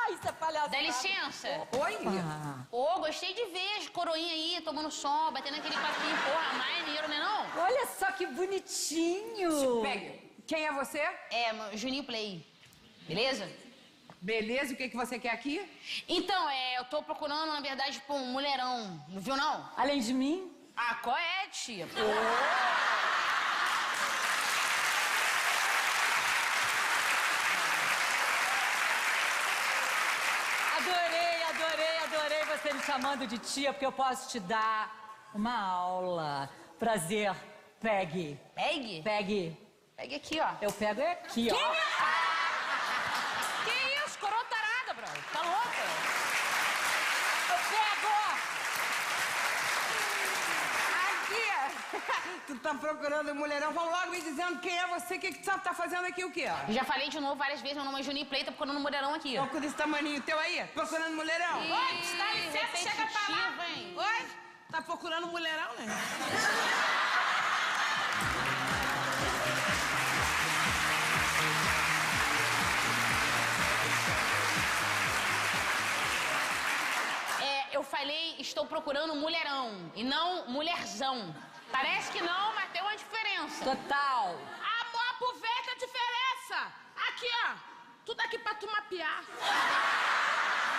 Isso é palhaçada. Dá licença. Oi? Ô, gostei de ver as coroinhas aí, tomando sol, batendo aquele papinho, porra, maneiro, né não? Olha só que bonitinho. Pegue. Quem é você? É, Juninho Play. Beleza? Beleza, o que você quer aqui? Então, eu tô procurando, na verdade, um mulherão. Não viu, não? Além de mim? Ah, qual é, tia? Adorei você me chamando de tia, porque eu posso te dar uma aula. Prazer, Peg. Peg? Peg. Pega aqui, ó. Eu pego é aqui, ó. Que isso? Coroa tarada, brother. Tá louca? Eu pego! Aqui! Tu tá procurando um mulherão, vamos logo me dizendo quem é você, o que tu tá fazendo aqui, o quê? Já falei de novo várias vezes, meu nome é Juninho Play, tô procurando um mulherão aqui. Procura esse tamaninho teu aí, procurando mulherão. Oi, dá licença, chega pra lá. Hein? Oi? Tá procurando mulherão, né? Eu falei, estou procurando mulherão e não mulherzão. Parece que não, mas tem uma diferença. Total. Amor, aproveita a diferença. Aqui, ó. Tudo aqui pra tu mapear.